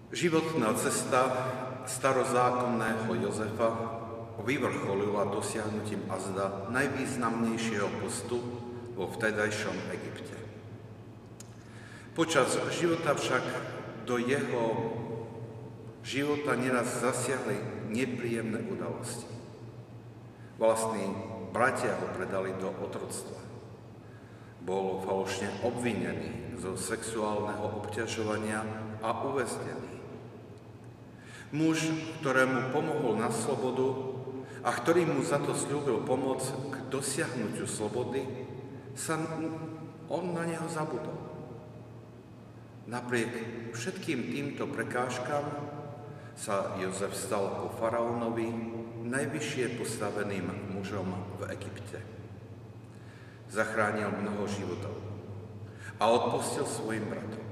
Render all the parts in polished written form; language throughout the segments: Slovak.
Životná cesta starozákonného Jozefa vyvrcholila dosiahnutím azda najvýznamnejšieho postu vo vtedajšom Egypte. Počas života však do jeho života neraz zasiahli nepríjemné udalosti. Vlastní bratia ho predali do otroctva. Bol falošne obvinený zo sexuálneho obťažovania a uväznený. Muž, ktorému pomohol na slobodu a ktorý mu za to sľúbil pomoc k dosiahnutiu slobody, on na neho zabudol. Napriek všetkým týmto prekážkam sa Jozef stal po faraónovi najvyššie postaveným mužom v Egypte. Zachránil mnoho životov a odpustil svojim bratom.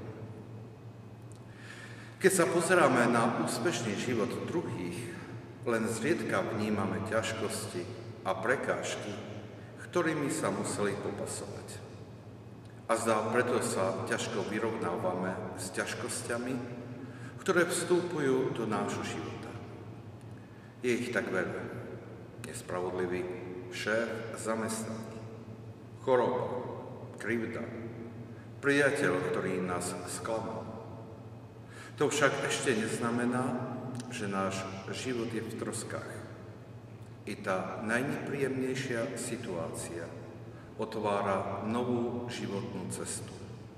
Keď sa pozeráme na úspešný život druhých, len zriedka vnímame ťažkosti a prekážky, ktorými sa museli popasovať. A zdá preto sa ťažko vyrovnávame s ťažkosťami, ktoré vstúpujú do nášho života. Je ich tak veľa. Nespravodlivý šéf zamestnaný, choroba, krivda, priateľ, ktorý nás sklamal. To však ešte neznamená, že náš život je v troskách. I tá najnepríjemnejšia situácia otvára novú životnú cestu.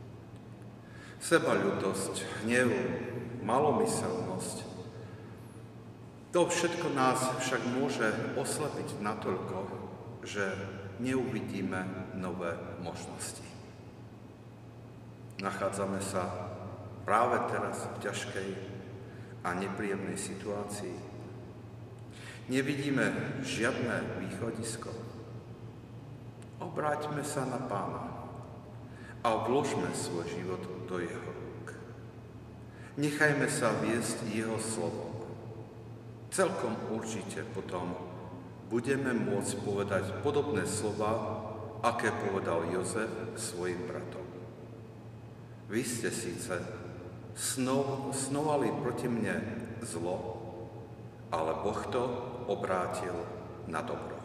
Sebaľútosť, hnev, malomyselnosť, to všetko nás však môže oslepiť natoľko, že neuvidíme nové možnosti. Nachádzame sa práve teraz v ťažkej a nepríjemnej situácii. Nevidíme žiadne východisko. Obráťme sa na Pána a vložme svoj život do jeho rúk. Nechajme sa viesť jeho slovom. Celkom určite potom budeme môcť povedať podobné slova, aké povedal Jozef svojim bratom. Vy ste síce snovali proti mne zlo, ale Boh to obrátil na dobro.